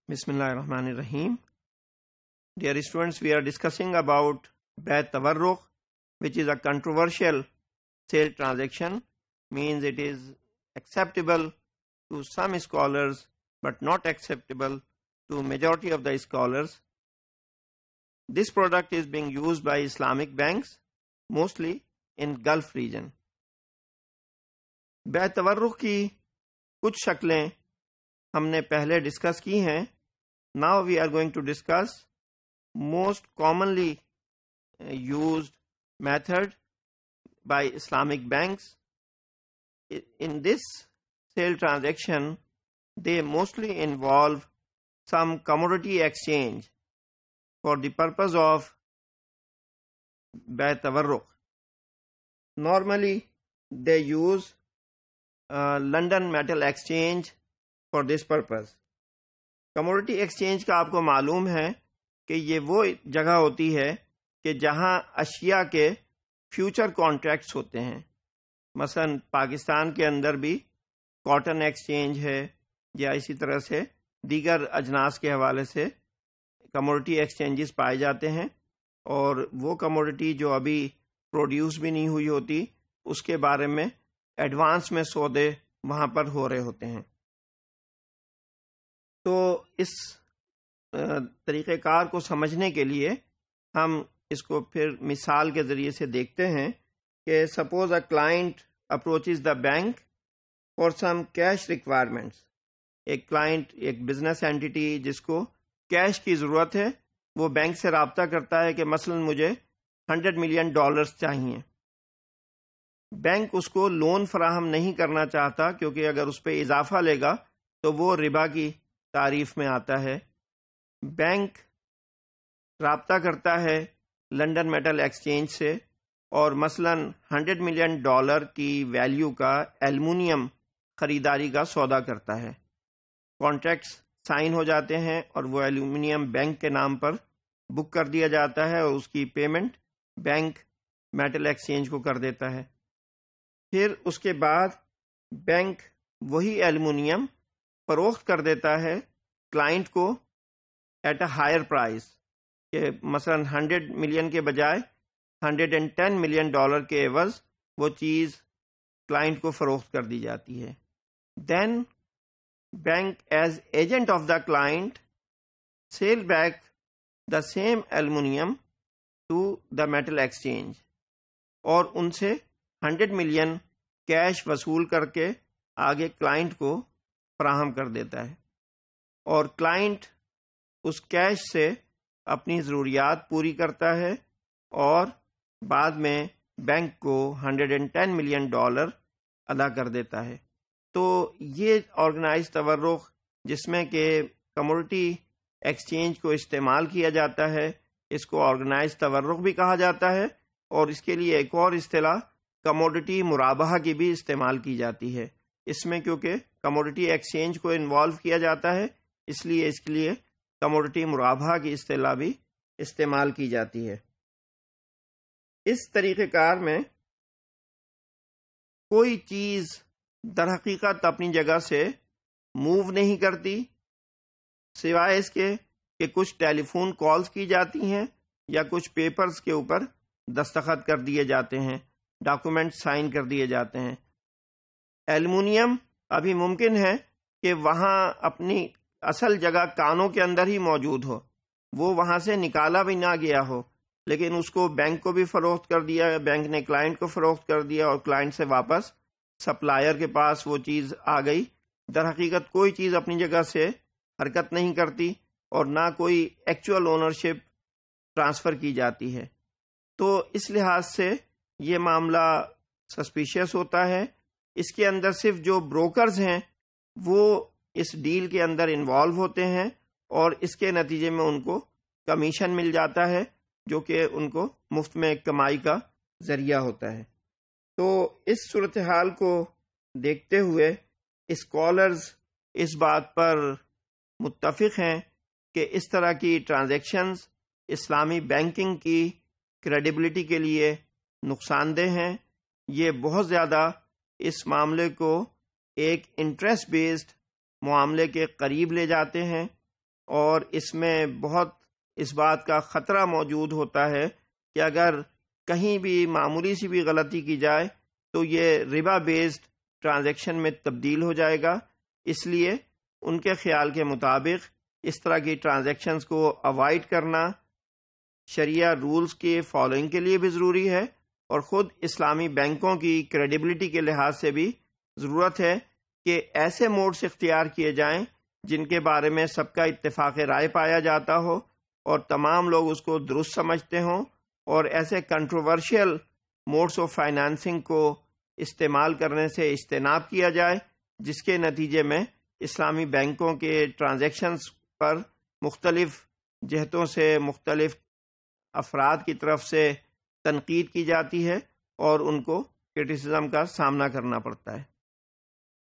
Bismillah ar-Rahman ar-Rahim. Dear students, we are discussing about Bay Tawarrukh, which is a controversial sale transaction. Means it is acceptable to some scholars but not acceptable to majority of the scholars. This product is being used by Islamic banks, mostly in Gulf region. Bay Tawarrukh کی کچھ شکلیں ہم نے پہلے discuss کی ہیں. Now we are going to discuss most commonly used method by Islamic banks. In this sale transaction, they mostly involve some commodity exchange for the purpose of Bay Tawarrukh. Normally, they use London Metal Exchange for this purpose. Commodity exchange کا آپ کو معلوم ہے کہ یہ وہ جگہ ہوتی ہے کہ جہاں اشیاء کے فیوچر کانٹریکٹس ہوتے ہیں. مثلا پاکستان کے اندر بھی کاٹن ایکسچینج ہے یا اسی طرح سے دیگر اجناس کے حوالے سے کموڈٹی ایکسچینجز پائے جاتے ہیں، اور وہ کموڈٹی جو ابھی پروڈیوس بھی نہیں ہوئی ہوتی اس کے بارے میں ایڈوانس میں سودے وہاں پر ہو رہے ہوتے ہیں. تو اس طریقہ کار کو سمجھنے کے لیے ہم اس کو پھر مثال کے ذریعے سے دیکھتے ہیں کہ suppose a client approaches the bank for some cash requirements. ایک کلائنٹ، ایک بزنس اینٹی جس کو کیش کی ضرورت ہے، وہ بینک سے رابطہ کرتا ہے کہ مثلا مجھے $100 ملین چاہیے. بینک اس کو لون فراہم نہیں کرنا چاہتا کیونکہ اگر اس پہ اضافہ لے گا تو وہ ربا کی تعریف میں آتا ہے. بینک رابطہ کرتا ہے لنڈن میٹل ایکسچینج سے اور مثلا $100 ملین کی ویلیو کا ایلومینیم خریداری کا سودا کرتا ہے. کانٹریکٹس سائن ہو جاتے ہیں اور وہ ایلومینیم بینک کے نام پر بک کر دیا جاتا ہے اور اس کی پیمنٹ بینک میٹل ایکسچینج کو کر دیتا ہے. پھر اس کے بعد بینک وہی ایلومینیم فروخت کر دیتا ہے کلائنٹ کو ایٹ اے ہائر پرائز، کہ مثلا $100 ملین کے بجائے $110 ملین کے عوض وہ چیز کلائنٹ کو فروخت کر دی جاتی ہے. دین bank as agent of the client cell back the same aluminium to the metal exchange, اور ان سے $100 ملین کیش وصول کر کے آگے کلائنٹ کو فراہم کر دیتا ہے، اور کلائنٹ اس کیش سے اپنی ضروریات پوری کرتا ہے اور بعد میں بینک کو $110 ملین ادا کر دیتا ہے. تو یہ آرگنائز تورق جس میں کہ کموڈٹی ایکسچینج کو استعمال کیا جاتا ہے، اس کو آرگنائز تورق بھی کہا جاتا ہے، اور اس کے لیے ایک اور اصطلاح کموڈٹی مرابحہ کی بھی استعمال کی جاتی ہے. اس میں کیونکہ کموڈٹی ایکسچینج کو انوالو کیا جاتا ہے اس لیے اس کے لیے کموڈٹی مرابحہ کی اصطلاح بھی استعمال کی جاتی ہے. اس طریقہ کار میں کوئی چیز در حقیقت اپنی جگہ سے موو نہیں کرتی سوائے اس کے کہ کچھ ٹیلی فون کالز کی جاتی ہیں یا کچھ پیپرز کے اوپر دستخط کر دیے جاتے ہیں، ڈاکومنٹ سائن کر دیے جاتے ہیں. ایلومینیم ابھی ممکن ہے کہ وہاں اپنی اصل جگہ کانوں کے اندر ہی موجود ہو، وہ وہاں سے نکالا بھی نہ گیا ہو، لیکن اس کو بینک کو بھی فروخت کر دیا، بینک نے کلائنٹ کو فروخت کر دیا اور کلائنٹ سے واپس سپلائر کے پاس وہ چیز آ گئی. در حقیقت کوئی چیز اپنی جگہ سے حرکت نہیں کرتی اور نہ کوئی ایکچوئل اونرشپ ٹرانسفر کی جاتی ہے. تو اس لحاظ سے یہ معاملہ سسپیشیس ہوتا ہے. اس کے اندر صرف جو بروکرز ہیں وہ اس ڈیل کے اندر انوالو ہوتے ہیں اور اس کے نتیجے میں ان کو کمیشن مل جاتا ہے جو کہ ان کو مفت میں کمائی کا ذریعہ ہوتا ہے. تو اس صورتحال کو دیکھتے ہوئے اسکالرز اس بات پر متفق ہیں کہ اس طرح کی ٹرانزیکشنز اسلامی بینکنگ کی کریڈیبلٹی کے لیے نقصان دہ ہیں. یہ بہت زیادہ اس معاملے کو ایک انٹرسٹ بیسڈ معاملے کے قریب لے جاتے ہیں اور اس میں بہت اس بات کا خطرہ موجود ہوتا ہے کہ اگر کہیں بھی معمولی سی بھی غلطی کی جائے تو یہ ربا بیسڈ ٹرانزیکشن میں تبدیل ہو جائے گا. اس لیے ان کے خیال کے مطابق اس طرح کی ٹرانزیکشنز کو اوائڈ کرنا شریعہ رولز کے فالوئنگ کے لیے بھی ضروری ہے، اور خود اسلامی بینکوں کی کریڈیبلٹی کے لحاظ سے بھی ضرورت ہے کہ ایسے موڈز اختیار کیے جائیں جن کے بارے میں سب کا اتفاق رائے پایا جاتا ہو اور تمام لوگ اس کو درست سمجھتے ہوں، اور ایسے کنٹروورشل موڈز آف فائنانسنگ کو استعمال کرنے سے اجتناب کیا جائے جس کے نتیجے میں اسلامی بینکوں کے ٹرانزیکشنز پر مختلف جہتوں سے مختلف افراد کی طرف سے تنقید کی جاتی ہے اور ان کو کرٹیسزم کا سامنا کرنا پڑتا ہے.